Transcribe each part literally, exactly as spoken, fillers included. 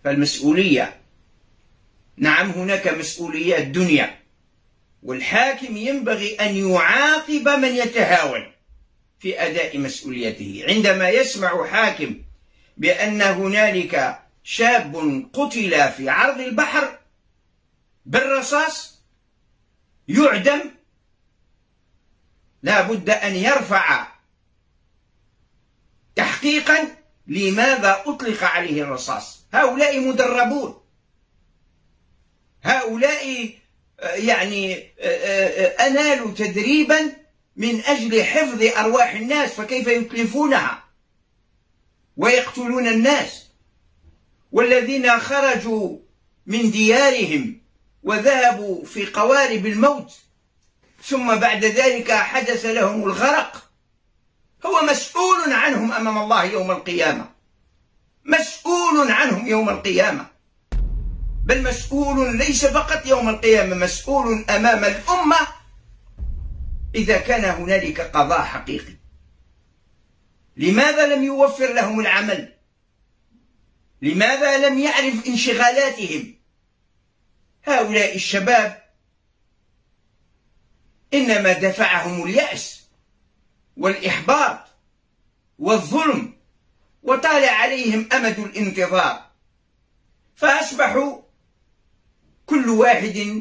فالمسؤولية، نعم هناك مسؤوليات دنيا، والحاكم ينبغي أن يعاقب من يتهاون في أداء مسؤوليته. عندما يسمع حاكم بأن هنالك شاب قتل في عرض البحر بالرصاص يعدم، لا بد أن يرفع تحقيقا لماذا أطلق عليه الرصاص. هؤلاء مدربون، هؤلاء يعني أنالوا تدريبا من أجل حفظ أرواح الناس، فكيف يتلفونها ويقتلون الناس؟ والذين خرجوا من ديارهم وذهبوا في قوارب الموت ثم بعد ذلك حدث لهم الغرق، هو مسؤول عنهم أمام الله يوم القيامة، مسؤول عنهم يوم القيامة، بل مسؤول ليس فقط يوم القيامة، مسؤول أمام الأمة إذا كان هنالك قضاء حقيقي. لماذا لم يوفر لهم العمل؟ لماذا لم يعرف انشغالاتهم؟ هؤلاء الشباب إنما دفعهم اليأس والإحباط والظلم، وطال عليهم أمد الانتظار، فأصبحوا كل واحد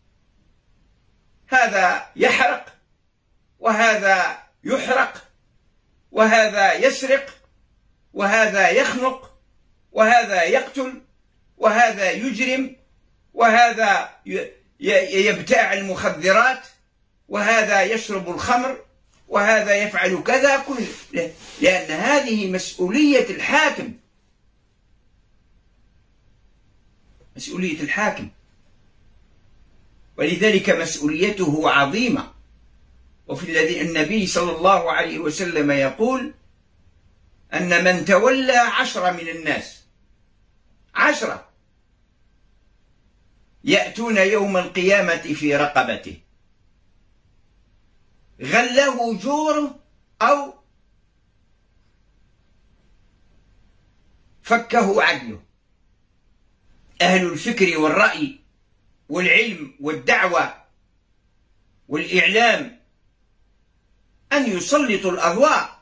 هذا يحرق وهذا يحرق وهذا يسرق وهذا يخنق وهذا يقتل وهذا يجرم وهذا يبتاع المخدرات وهذا يشرب الخمر وهذا يفعل كذا، كل لأن هذه مسؤولية الحاكم، مسؤولية الحاكم، ولذلك مسؤوليته عظيمة. وفي الذي النبي صلى الله عليه وسلم يقول أن من تولى عشرة من الناس، عشرة يأتون يوم القيامة في رقبته غله جوره أو فكه عدله. أهل الفكر والرأي والعلم والدعوة والإعلام أن يسلطوا الأضواء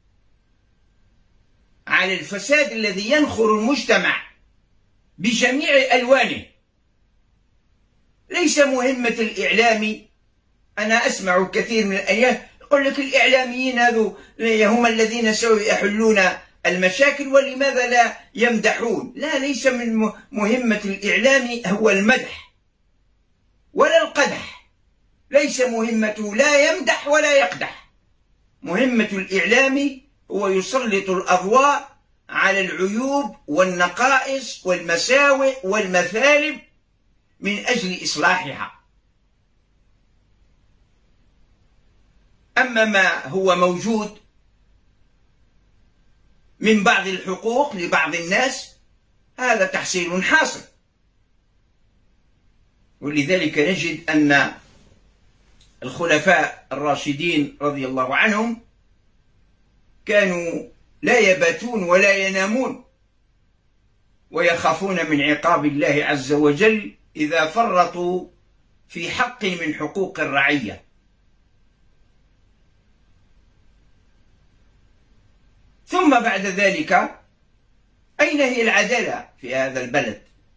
على الفساد الذي ينخر المجتمع بجميع ألوانه. ليس مهمة الإعلامي، أنا أسمع كثير من الأيام يقول لك الإعلاميين هذو هم الذين سوف يحلون المشاكل ولماذا لا يمدحون؟ لا، ليس من مهمة الإعلامي هو المدح ولا القدح، ليس مهمته لا يمدح ولا يقدح. مهمة الإعلامي هو يسلط الأضواء على العيوب والنقائص والمساوئ والمثالب من أجل إصلاحها. أما ما هو موجود من بعض الحقوق لبعض الناس هذا تحصيل حاصل. ولذلك نجد أن الخلفاء الراشدين رضي الله عنهم كانوا لا يباتون ولا ينامون ويخافون من عقاب الله عز وجل إذا فرطوا في حق من حقوق الرعية. ثم بعد ذلك أين هي العدالة في هذا البلد؟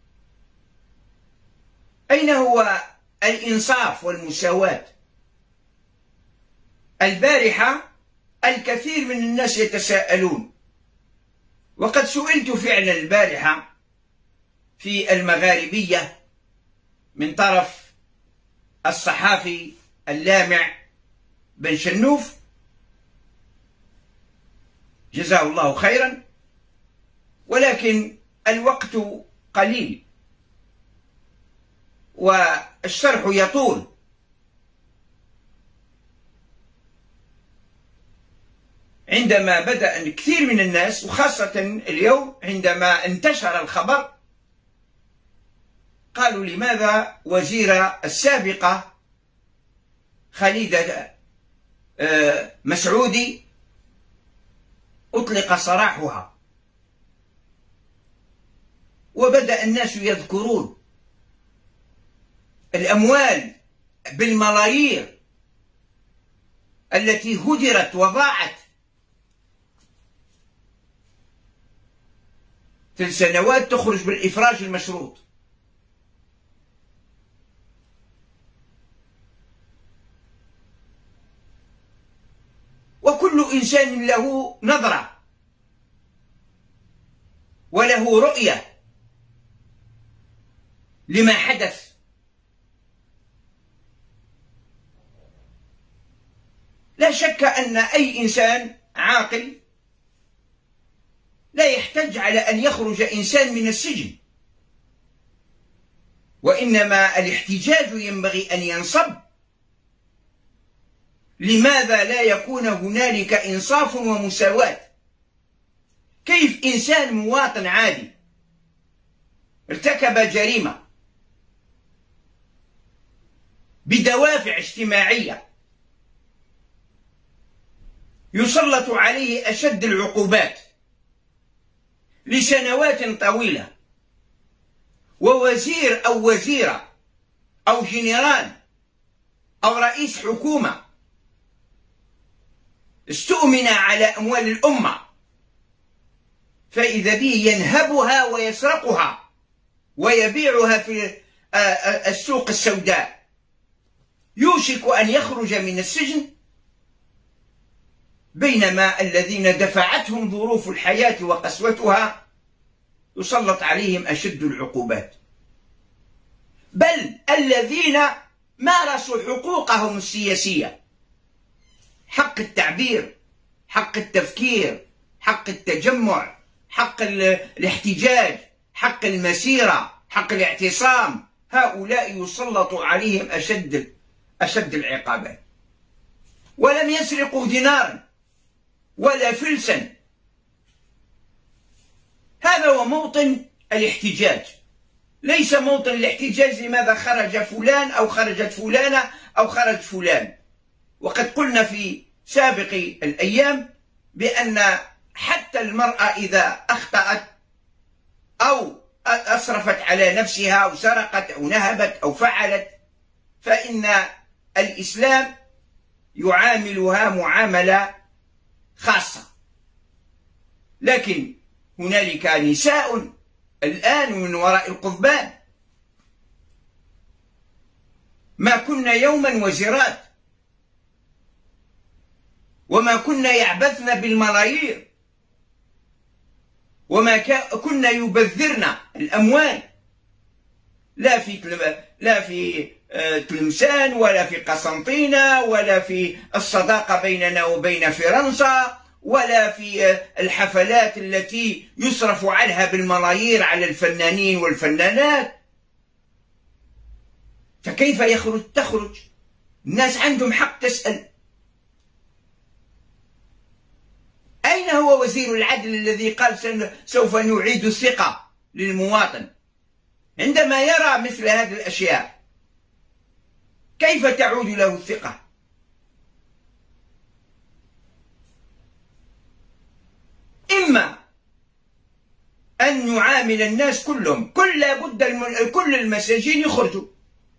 أين هو الإنصاف والمساواة؟ البارحة الكثير من الناس يتساءلون، وقد سئلت فعلا البارحة في المغاربية من طرف الصحافي اللامع بن شنوف جزاه الله خيرا، ولكن الوقت قليل والشرح يطول. عندما بدأ كثير من الناس وخاصة اليوم عندما انتشر الخبر قالوا لماذا وزيرة السابقة خليدة مسعودي أطلق سراحها وبدأ الناس يذكرون الأموال بالملايير التي هدرت وضاعت في السنوات تخرج بالإفراج المشروط. وكل إنسان له نظرة وله رؤية لما حدث. لا شك أن أي إنسان عاقل لا يحتج على أن يخرج إنسان من السجن، وإنما الاحتجاج ينبغي أن ينصب. لماذا لا يكون هنالك إنصاف ومساواة؟ كيف إنسان مواطن عادي ارتكب جريمة بدوافع اجتماعية يسلط عليه أشد العقوبات لسنوات طويلة، ووزير أو وزيرة أو جنرال أو رئيس حكومة استؤمن على أموال الأمة فإذا به ينهبها ويسرقها ويبيعها في السوق السوداء، يوشك أن يخرج من السجن، بينما الذين دفعتهم ظروف الحياة وقسوتها يسلط عليهم أشد العقوبات، بل الذين مارسوا حقوقهم السياسية، حق التعبير، حق التفكير، حق التجمع، حق الاحتجاج، حق المسيرة، حق الاعتصام، هؤلاء يسلط عليهم أشد أشد العقابات، ولم يسرقوا دينارا ولا فلسا. هذا هو موطن الاحتجاج، ليس موطن الاحتجاج لماذا خرج فلان أو خرجت فلانة أو خرج فلان. وقد قلنا في سابق الأيام بأن حتى المرأة إذا أخطأت أو أسرفت على نفسها أو سرقت أو نهبت أو فعلت، فإن الإسلام يعاملها معاملة خاصة. لكن هنالك نساء الآن من وراء القضبان ما كنا يوما وزرات، وما كنا يعبثن بالملايير، وما كنا يبذرن الأموال، لا في لا في تلمسان ولا في قسنطينة ولا في الصداقة بيننا وبين فرنسا ولا في الحفلات التي يصرف عنها بالملايير على الفنانين والفنانات. فكيف يخرج تخرج؟ الناس عندهم حق تسأل. أين هو وزير العدل الذي قال سوف نعيد الثقة للمواطن؟ عندما يرى مثل هذه الأشياء كيف تعود له الثقة؟ إما أن نعامل الناس كلهم كل لابد كل المساجين يخرجوا،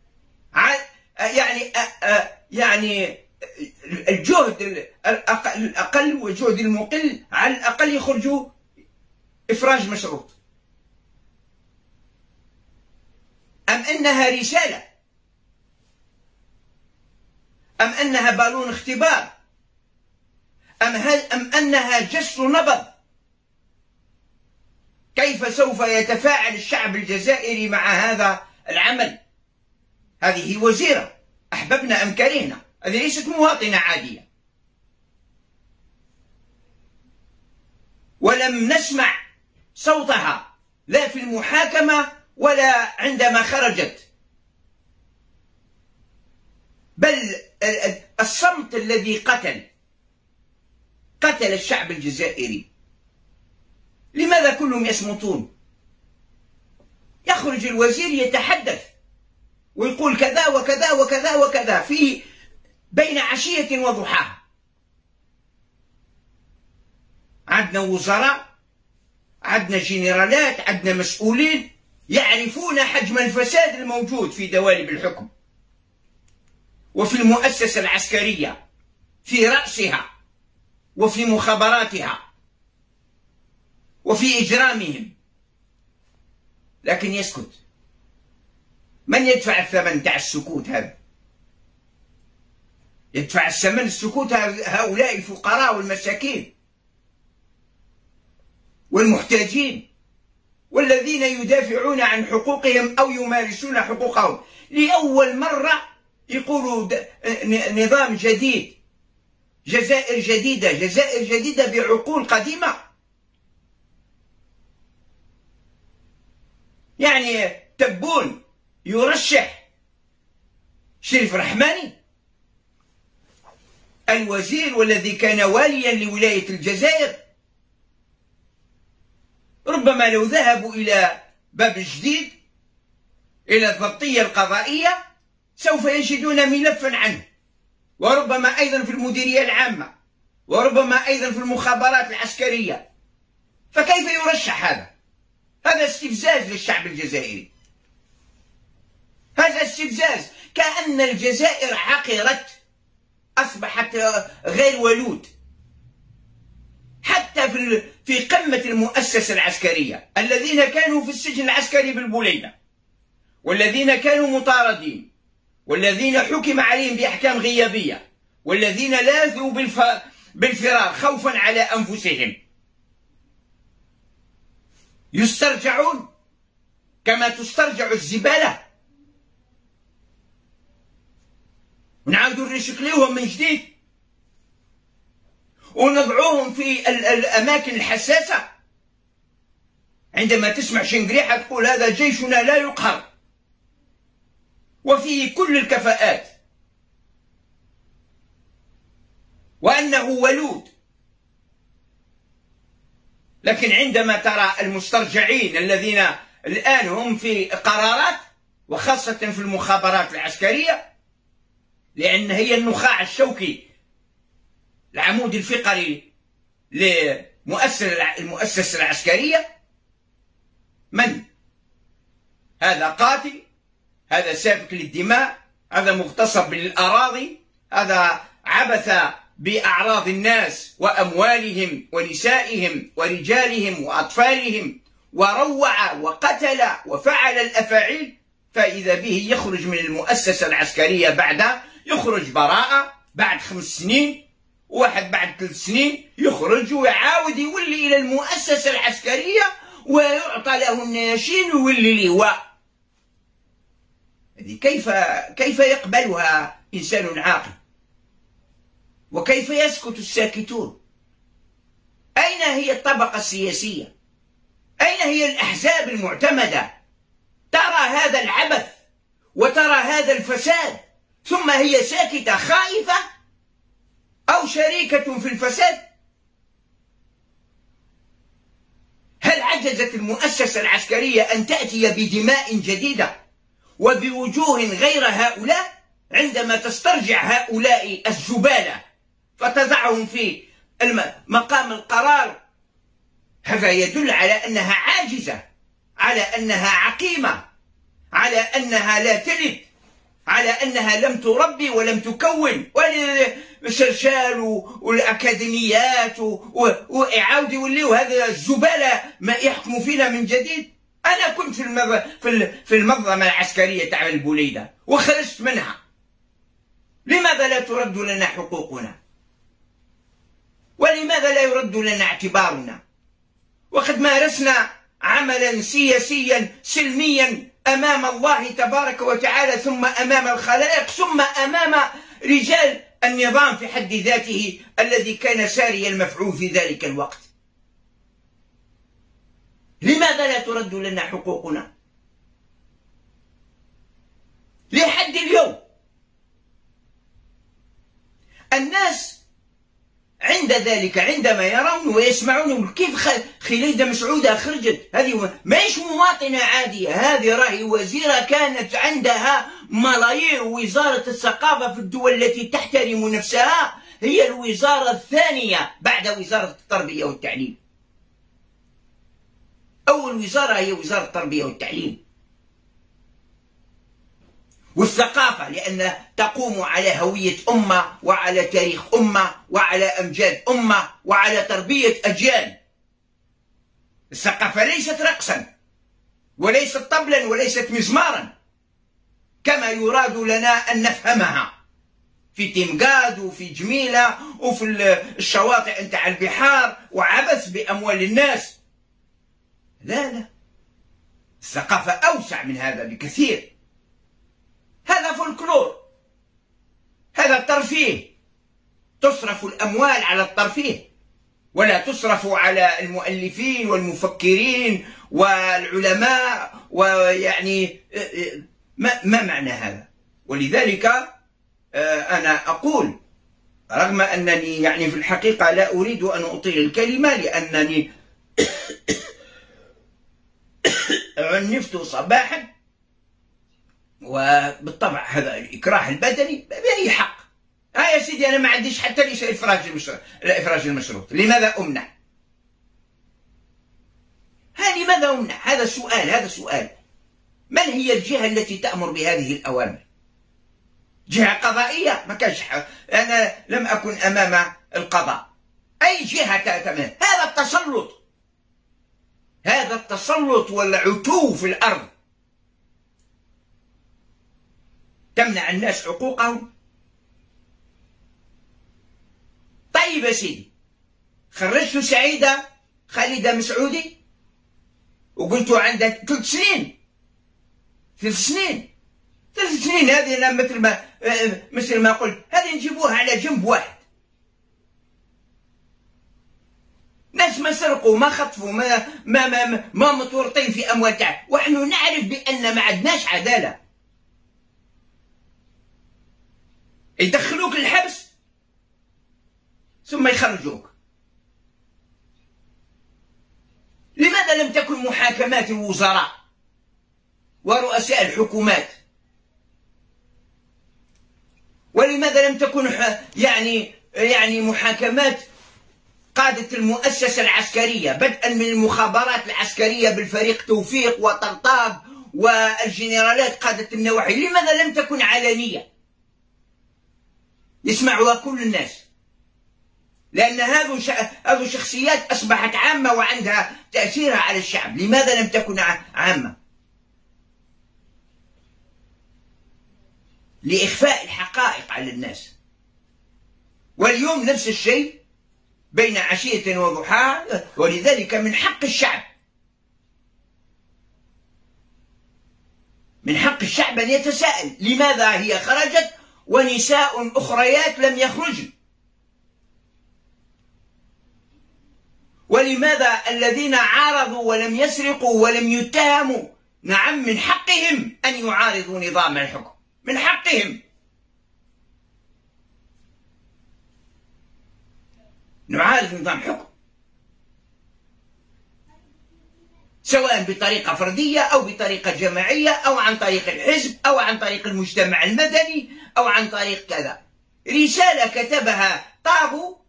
يعني يعني الجهد الأقل والجهد المقل على الأقل يخرجوا إفراج مشروط، أم أنها رسالة، أم أنها بالون اختبار، أم, أم أنها جس نبض؟ كيف سوف يتفاعل الشعب الجزائري مع هذا العمل؟ هذه وزيرة أحببنا أم كرهنا، هذه ليست مواطنة عادية. ولم نسمع صوتها لا في المحاكمة ولا عندما خرجت، بل الصمت الذي قتل قتل الشعب الجزائري. لماذا كلهم يصمتون؟ يخرج الوزير يتحدث ويقول كذا وكذا وكذا وكذا في بين عشية وضحاها. عندنا وزراء عندنا جنرالات، عندنا مسؤولين يعرفون حجم الفساد الموجود في دوالب الحكم وفي المؤسسة العسكرية في رأسها وفي مخابراتها وفي إجرامهم، لكن يسكت. من يدفع الثمن تاع السكوت هذا؟ يدفع الثمن السكوت هؤلاء الفقراء والمساكين والمحتاجين والذين يدافعون عن حقوقهم أو يمارسون حقوقهم. لأول مرة يقولوا نظام جديد، جزائر جديدة، جزائر جديدة بعقول قديمة. يعني تبون يرشح شريف رحماني الوزير والذي كان واليا لولاية الجزائر، ربما لو ذهبوا إلى باب جديد إلى الضبطية القضائية سوف يجدون ملفا عنه، وربما أيضا في المديرية العامة، وربما أيضا في المخابرات العسكرية. فكيف يرشح هذا؟ هذا استفزاز للشعب الجزائري، هذا استفزاز، كأن الجزائر عقرت، أصبحت غير ولود. حتى في في قمة المؤسسة العسكرية الذين كانوا في السجن العسكري بالبوليدة، والذين كانوا مطاردين، والذين حكم عليهم بأحكام غيابية، والذين لاذوا بالف... بالفرار خوفا على أنفسهم، يسترجعون كما تسترجع الزبالة، ونعاودوا نريشكليوهم من جديد ونضعوهم في الأماكن الحساسة. عندما تسمع شنقريحة تقول هذا جيشنا لا يقهر وفيه كل الكفاءات وأنه ولود. لكن عندما ترى المسترجعين الذين الآن هم في قرارات، وخاصة في المخابرات العسكرية، لأن هي النخاع الشوكي العمود الفقري للمؤسسة العسكرية، من؟ هذا قاتل، هذا سافك للدماء، هذا مغتصب للأراضي، هذا عبث بأعراض الناس وأموالهم ونسائهم ورجالهم وأطفالهم، وروع وقتل وفعل الأفاعيل. فإذا به يخرج من المؤسسة العسكرية بعد يخرج براءة بعد خمس سنين، واحد بعد ثلاث سنين يخرج ويعاود يولي إلى المؤسسة العسكرية ويعطى له النياشين ويولي لواء. هذه كيف كيف يقبلها إنسان عاقل؟ وكيف يسكت الساكتون؟ أين هي الطبقة السياسية؟ أين هي الأحزاب المعتمدة ترى هذا العبث وترى هذا الفساد ثم هي ساكتة خائفة أو شريكة في الفساد؟ هل عجزت المؤسسة العسكرية أن تأتي بدماء جديدة وبوجوه غير هؤلاء عندما تسترجع هؤلاء الزبالة فتضعهم في مقام القرار؟ هذا يدل على أنها عاجزة، على أنها عقيمة، على أنها لا تلد، على أنها لم تربي ولم تكون. والشرشال والأكاديميات وإعاود يوليو هذا الزبالة ما يحكموا فينا من جديد. أنا كنت في المض... في المنظمة العسكرية تاع البوليدة وخرجت منها. لماذا لا ترد لنا حقوقنا؟ ولماذا لا يرد لنا اعتبارنا؟ وقد مارسنا عملا سياسيا سلميا أمام الله تبارك وتعالى، ثم أمام الخلائق، ثم أمام رجال النظام في حد ذاته الذي كان ساري المفعول في ذلك الوقت. لماذا لا ترد لنا حقوقنا؟ لحد اليوم الناس عند ذلك عندما يرون ويسمعون كيف خليدة مسعودة خرجت، هذه ماهيش مواطنة عادية، هذه راهي وزيرة كانت عندها ملايير. وزارة الثقافة في الدول التي تحترم نفسها هي الوزارة الثانية بعد وزارة التربية والتعليم. أول وزارة هي وزارة التربية والتعليم والثقافة، لأن تقوم على هوية أمة وعلى تاريخ أمة وعلى أمجاد أمة وعلى تربية أجيال. الثقافة ليست رقصا وليست طبلا وليست مزمارا كما يراد لنا أن نفهمها في تيمقاد وفي جميلة وفي الشواطئ نتاع البحار وعبث بأموال الناس. لا لا، الثقافة أوسع من هذا بكثير. هذا فولكلور، هذا ترفيه، تصرف الأموال على الترفيه ولا تصرف على المؤلفين والمفكرين والعلماء، ويعني ما, ما معنى هذا؟ ولذلك أنا أقول رغم أنني يعني في الحقيقة لا أريد أن أطيل الكلمة لأنني عنفت صباحا، وبالطبع هذا الإكراه البدني بأي حق. ها يا سيدي أنا ما عنديش حتى ليش إفراج المشروط، الإفراج المشروط، لماذا أمنع؟ ها لماذا أمنع؟ هذا سؤال، هذا سؤال. من هي الجهة التي تأمر بهذه الأوامر؟ جهة قضائية؟ ما كانش، أنا لم أكن أمام القضاء. أي جهة تمام؟ هذا التسلط، هذا التسلط والعتو في الأرض، تمنع الناس حقوقهم. طيب يا سيدي، خرجت سعيدة خالدة مسعودي وقلت عندها ثلاث سنين، ثلاث سنين ثلاث سنين هذه أنا مثل ما مثل ما قلت هذه نجيبوها على جنب واحد. ناس ما سرقوا ما خطفوا ما ما ما, ما متورطين في أموال تاع، ونحن نعرف بأن ما عندناش عدالة. يدخلوك للحبس ثم يخرجوك. لماذا لم تكن محاكمات الوزراء ورؤساء الحكومات؟ ولماذا لم تكن يعني يعني محاكمات قادة المؤسسة العسكرية، بدءا من المخابرات العسكرية بالفريق توفيق وطرطاب والجنرالات قادة النواحي؟ لماذا لم تكن علنية يسمعها كل الناس؟ لأن هذو هذو شخصيات أصبحت عامة وعندها تأثيرها على الشعب. لماذا لم تكن عامة؟ لإخفاء الحقائق على الناس. واليوم نفس الشيء بين عشية وضحاها. ولذلك من حق الشعب، من حق الشعب أن يتساءل لماذا هي خرجت ونساء أخريات لم يخرجن؟ ولماذا الذين عارضوا ولم يسرقوا ولم يتهموا، نعم من حقهم أن يعارضوا نظام الحكم، من حقهم. نعارض نظام حكم سواء بطريقة فردية أو بطريقة جماعية أو عن طريق الحزب أو عن طريق المجتمع المدني أو عن طريق كذا. رسالة كتبها طابو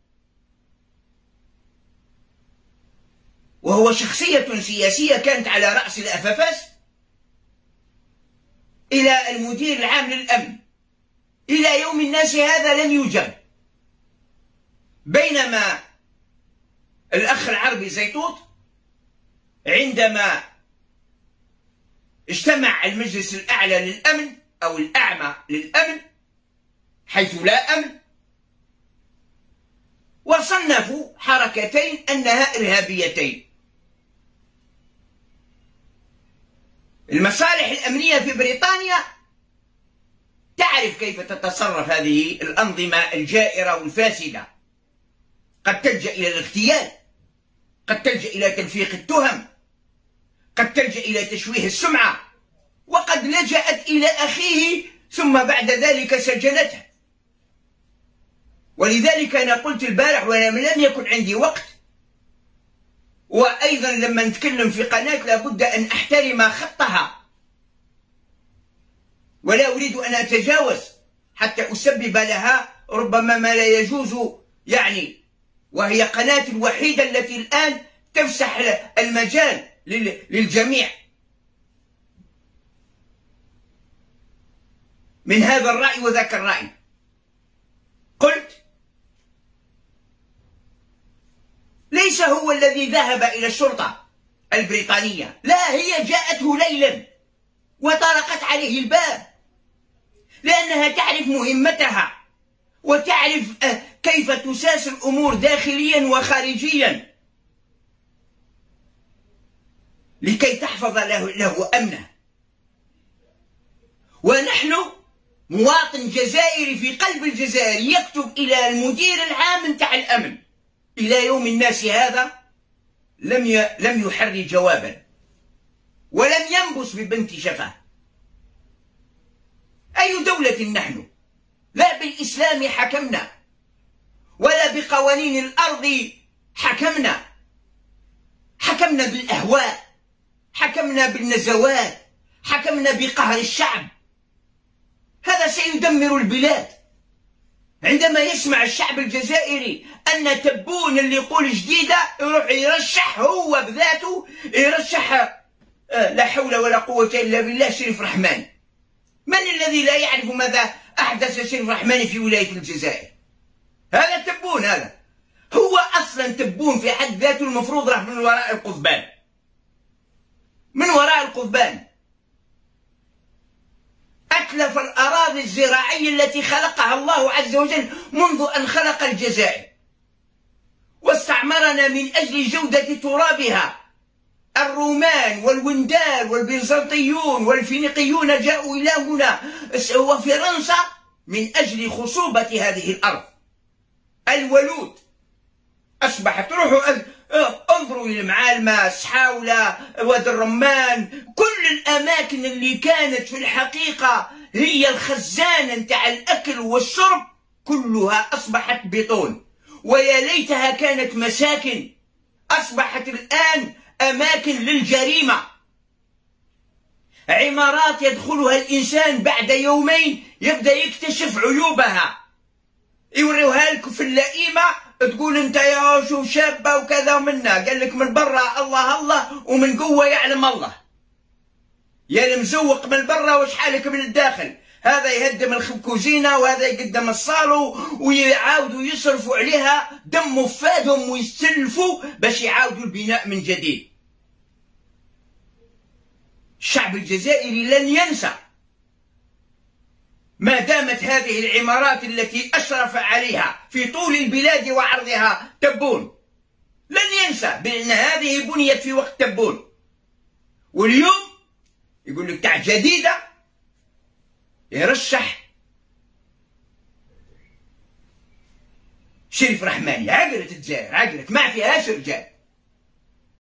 وهو شخصية سياسية كانت على رأس الأفافاس إلى المدير العام للأمن، إلى يوم الناس هذا لن يوجد. بينما الأخ العربي زيتوت عندما اجتمع المجلس الأعلى للأمن أو الأعمى للأمن حيث لا أمن، وصنفوا حركتين أنها إرهابيتين. المصالح الأمنية في بريطانيا تعرف كيف تتصرف هذه الأنظمة الجائرة والفاسدة، قد تلجأ إلى الاغتيال، قد تلجأ إلى تلفيق التهم، قد تلجأ إلى تشويه السمعة، وقد لجأت إلى أخيه ثم بعد ذلك سجنته. ولذلك أنا قلت البارح ولم لم يكن عندي وقت، وأيضا لما نتكلم في قناة لابد أن أحترم خطها ولا أريد أن أتجاوز حتى أسبب لها ربما ما لا يجوز يعني. وهي قناة الوحيدة التي الآن تفسح المجال للجميع من هذا الرأي وذاك الرأي. قلت ليس هو الذي ذهب إلى الشرطة البريطانية، لا، هي جاءته ليلا وطرقت عليه الباب لأنها تعرف مهمتها وتعرف كيف تساس الأمور داخليا وخارجيا لكي تحفظ له, له أمنه. ونحن مواطن جزائري في قلب الجزائر يكتب إلى المدير العام نتاع الأمن إلى يوم الناس هذا لم ي... لم يحري جوابا ولم ينبس ببنت شفاه. أي دولة نحن؟ لا بالإسلام حكمنا ولا بقوانين الأرض حكمنا، حكمنا بالأهواء، حكمنا بالنزوات، حكمنا بقهر الشعب. هذا سيدمر البلاد. عندما يسمع الشعب الجزائري أن تبون اللي يقول جديدة يروح يرشح هو بذاته، يرشح لا حول ولا قوة إلا بالله شريف رحماني. من الذي لا يعرف ماذا أحدث شريف رحماني في ولاية الجزائر؟ هذا تبون، هذا هو أصلا تبون في حد ذاته، المفروض راح من وراء القضبان، من وراء القضبان. أتلف الأراضي الزراعية التي خلقها الله عز وجل منذ أن خلق الجزائر، واستعمرنا من أجل جودة ترابها. الرومان والوندال والبيزنطيون والفينيقيون جاءوا إلى هنا وفرنسا من أجل خصوبة هذه الأرض. الولود أصبحت، روحوا انظروا إلى المعالمة، سحاولة، وادي الرمان، كل الأماكن اللي كانت في الحقيقة هي الخزانة نتاع الأكل والشرب كلها أصبحت بطون، ويا ليتها كانت مساكن، أصبحت الآن أماكن للجريمة. عمارات يدخلها الإنسان بعد يومين يبدأ يكتشف عيوبها، يوريوها لك في اللئيمة تقول انت يا شوف شابة وكذا منا، قال لك من برا الله الله ومن قوة يعلم الله. يا المزوق من برا وش حالك من الداخل؟ هذا يهدم الكوزينة وهذا يقدم الصالو ويعاودوا يصرفوا عليها دم فادهم ويستلفوا باش يعاودوا البناء من جديد. الشعب الجزائري لن ينسى ما دامت هذه العمارات التي أشرف عليها في طول البلاد وعرضها تبون، لن ينسى بأن هذه بنيت في وقت تبون. واليوم يقول لك تاع جديدة يرشح شريف رحماني. عقلت الجزائر، عقلت، ما فيهاش رجال.